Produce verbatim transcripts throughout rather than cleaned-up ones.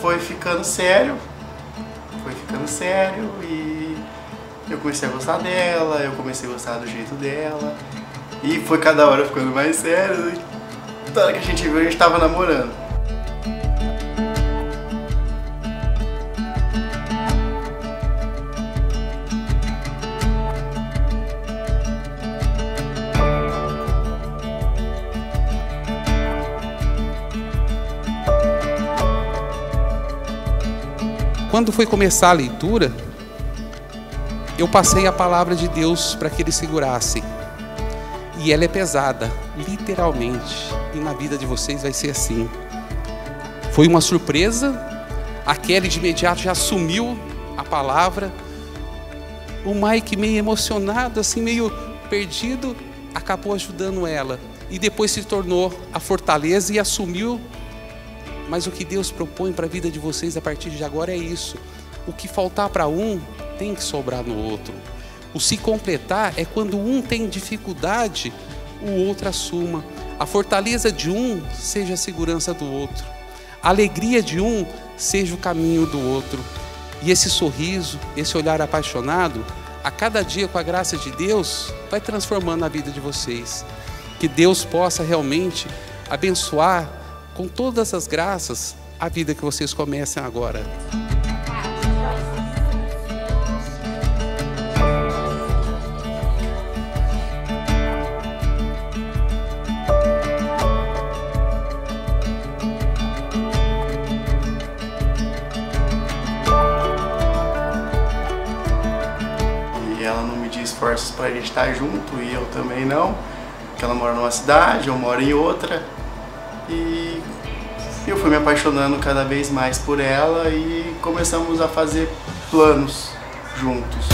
foi ficando sério, foi ficando sério e eu comecei a gostar dela, eu comecei a gostar do jeito dela e foi cada hora ficando mais sério. E toda hora que a gente viu, a gente tava namorando. Quando foi começar a leitura, eu passei a palavra de Deus para que ele segurasse. E ela é pesada, literalmente. E na vida de vocês vai ser assim. Foi uma surpresa. A Kelly de imediato já assumiu a palavra. O Mike, meio emocionado, assim, meio perdido, acabou ajudando ela. E depois se tornou a fortaleza e assumiu. Mas o que Deus propõe para a vida de vocês a partir de agora é isso. O que faltar para um, tem que sobrar no outro. O se completar é quando um tem dificuldade, o outro assuma. A fortaleza de um seja a segurança do outro. A alegria de um seja o caminho do outro. E esse sorriso, esse olhar apaixonado, a cada dia com a graça de Deus, vai transformando a vida de vocês. Que Deus possa realmente abençoar com todas as graças, a vida que vocês começam agora. E ela não media esforços para a gente estar junto, e eu também não. Porque ela mora numa cidade, eu moro em outra. E eu fui me apaixonando cada vez mais por ela e começamos a fazer planos juntos.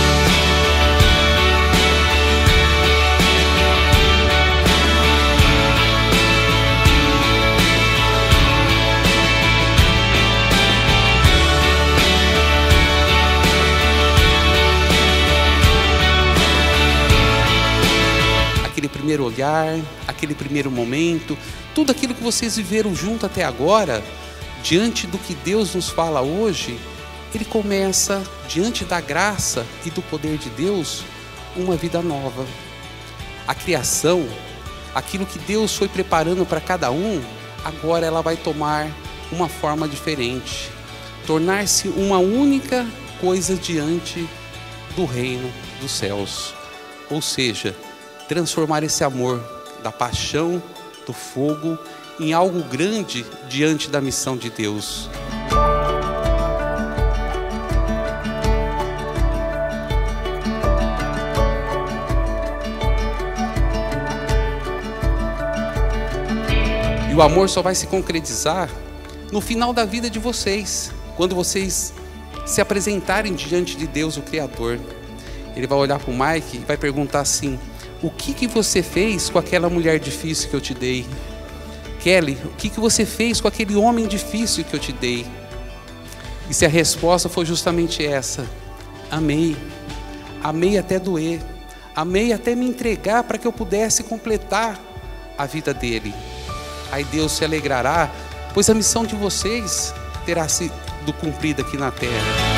Aquele primeiro olhar, aquele primeiro momento, tudo aquilo que vocês viveram junto até agora, diante do que Deus nos fala hoje, ele começa, diante da graça e do poder de Deus, uma vida nova. A criação, aquilo que Deus foi preparando para cada um, agora ela vai tomar uma forma diferente, tornar-se uma única coisa diante do reino dos céus. Ou seja, transformar esse amor da paixão, do fogo, em algo grande diante da missão de Deus. E o amor só vai se concretizar no final da vida de vocês, quando vocês se apresentarem diante de Deus, o Criador. Ele vai olhar para o Mike e vai perguntar assim: o que que você fez com aquela mulher difícil que eu te dei? Kelly, o que que você fez com aquele homem difícil que eu te dei? E se a resposta for justamente essa: amei, amei até doer, amei até me entregar para que eu pudesse completar a vida dele. Aí Deus se alegrará, pois a missão de vocês terá sido cumprida aqui na terra.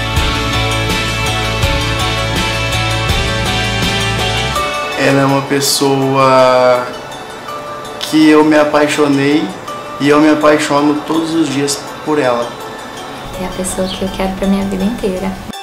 Ela é uma pessoa que eu me apaixonei e eu me apaixono todos os dias por ela. É a pessoa que eu quero para minha vida inteira.